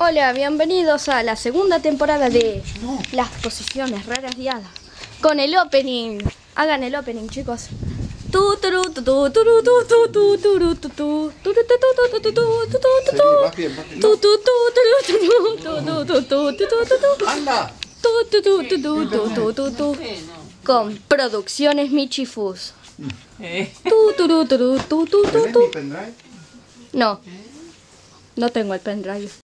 Hola, bienvenidos a la segunda temporada de Las Posiciones Raras de Hadas. Con el opening. Hagan el opening, chicos. Con Producciones Michifus. ¿Tenés mi pendrive? No tengo el pendrive.